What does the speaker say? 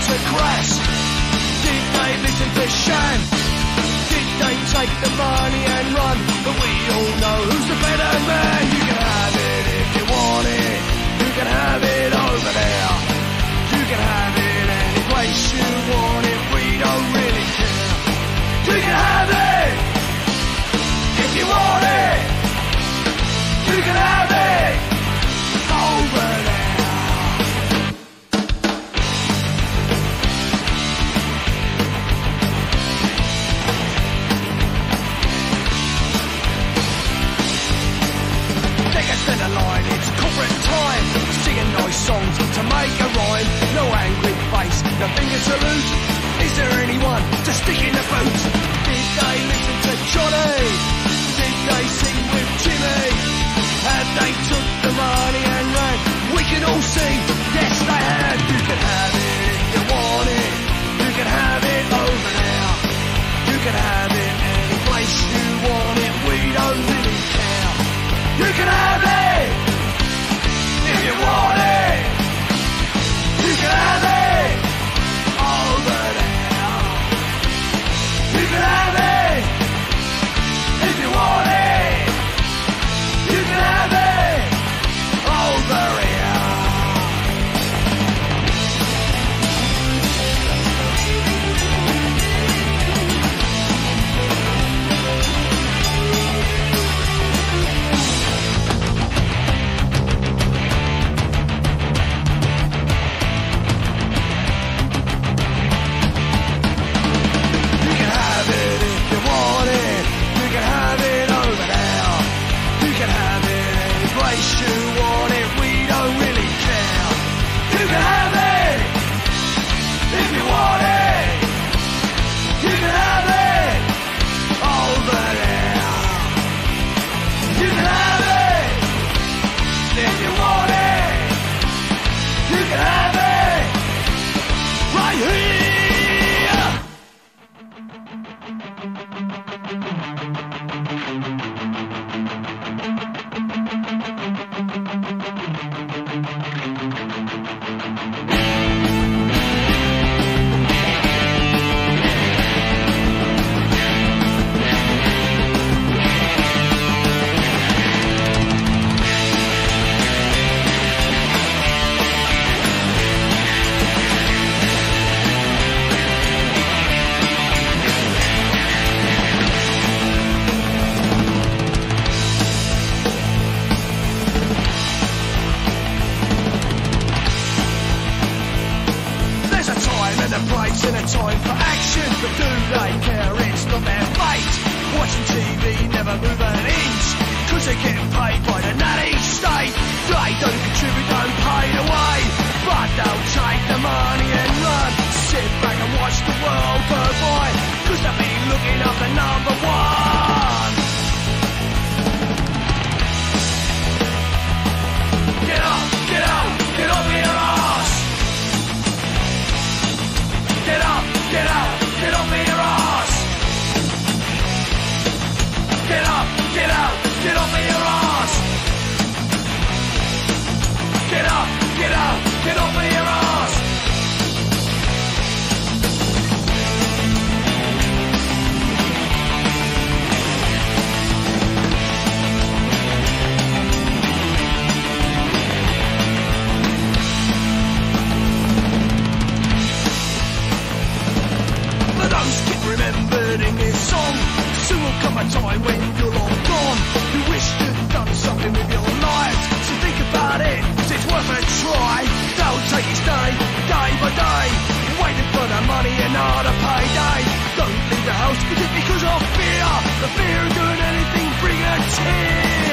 to crash? Did they listen to Shan? Did they take the money and run? But we all know who's the better man. You can have it if you want it. You can have it over there. You can have it any place you want it. We don't really care. You can have it if you want it. You can have it over there. Stand a line, it's corporate time. Singing nice songs to make a rhyme. No angry face, no finger salute. Is there anyone to stick in the boot? Did they listen to Johnny? Did they sing with Jimmy? Have they took the money and ran? We can all see, yes they have. You can have it if you want it. You can have it over there. You can have it any place you want it. We don't really care. You can have it if you want it. You can have it over there. You can have it if you want it. You can have it over here. Because of fear, the fear of doing anything, bring a tear.